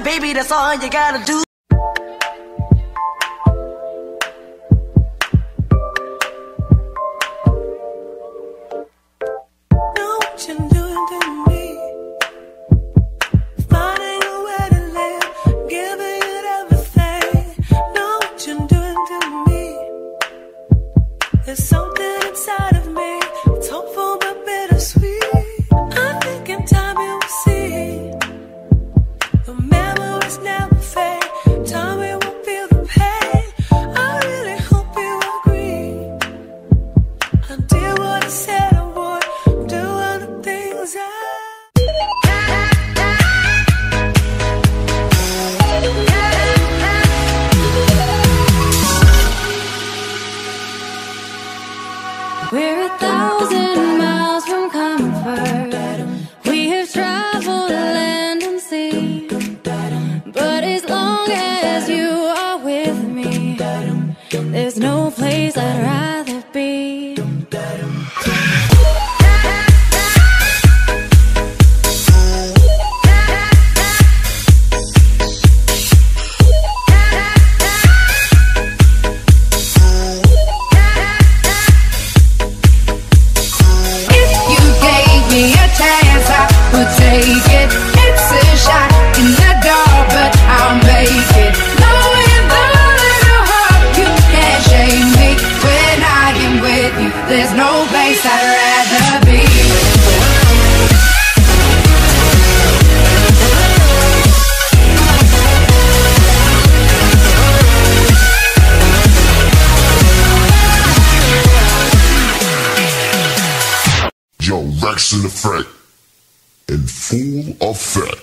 baby, that's all you gotta do. We're 1,000 miles from comfort. We have traveled land and sea. But as long as you are with me, there's no place I'd rather be. Take it, it's a shot in the dark, but I'll make it. Knowing the little heart, you can't shame me. When I am with you, there's no place I'd rather be. Yo, Rex in effect. In full effect.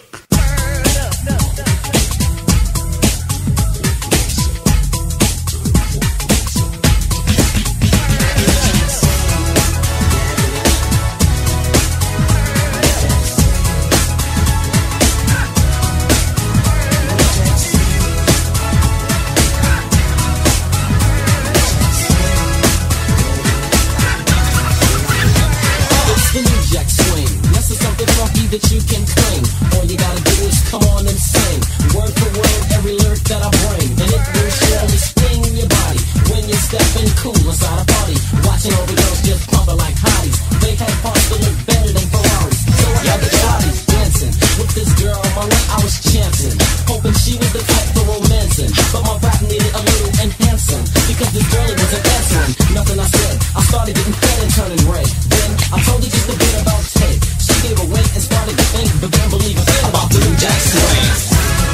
That you can claim. All you gotta do is come on and sing. Word for word, every lyric that I bring. And it will surely sting your body when you're stepping cool inside a party. Watching all the girls just pumping like hotties. They had parts that look better than Ferraris. So I got the bodies dancing. With this girl on my lap, I was chancing. Hoping she was the type for romancing. But my rap needed a little enhancing. Because this girl wasn't answering nothing I said. I started getting fed and turning red. Then I told her just a bit about Ted. She gave a wink and started to think, but then believe a thing about the New Jack Swing.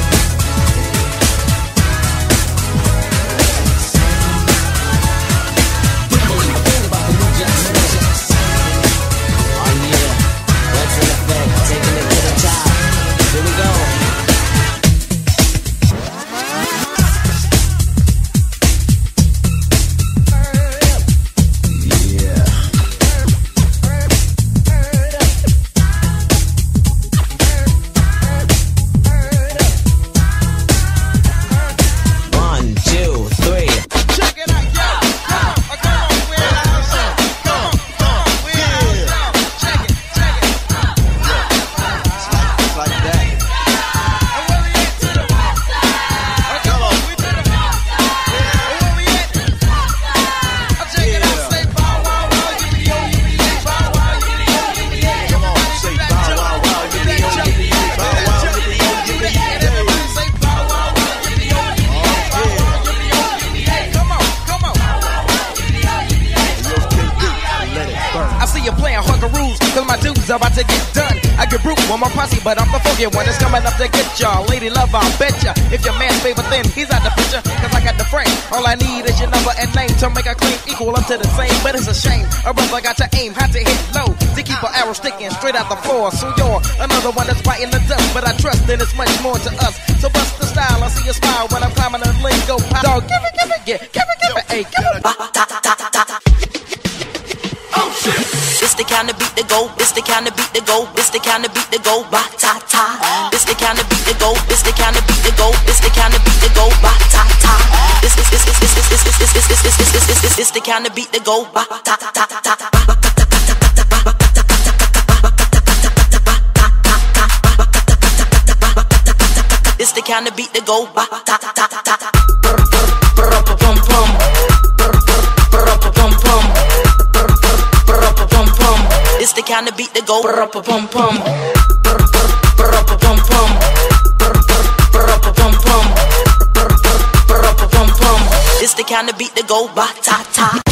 About to get done. I get brute with my posse, but I'm the funky one that's coming up to get y'all. Lady love, I'll betcha. If your man's favorite, then he's out the picture. Cause I got the frame. All I need is your number and name to make a claim equal up to the same. But it's a shame. A brother got to aim, had to hit low to keep an arrow sticking straight out the floor. So you're another one that's biting the dust, but I trust that it's much more to us. So bust the style, I see you smile when I'm climbing the lane. Go pop. Dog, give it, hey, give it. Oh shit! This the kind of beat that go, this the kind of beat that go, this the kind of beat that go, ba ta ta. This the kind of beat that go, this the kind of beat that go, this the kind of beat that go, ba ta ta. This the kind of beat that go, ba ta ta ta ta. This the kind of beat that go ba ta ta ta ta ta. Pum pum. Pum pum. Pum pum. It's the kind of beat that go pum pum. Pum pum. Pum pum. It's the kind of beat that go ba ta ta.